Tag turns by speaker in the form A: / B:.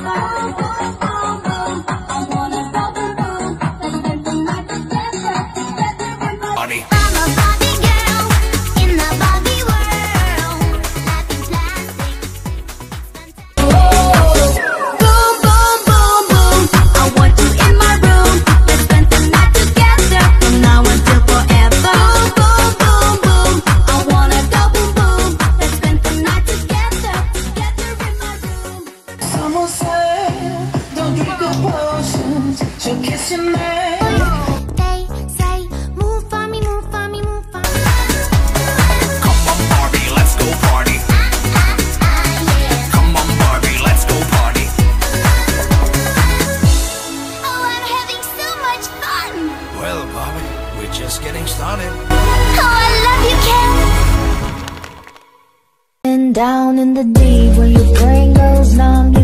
A: Just getting started.
B: Oh, I love you, Ken. And down in the deep when your brain goes numb.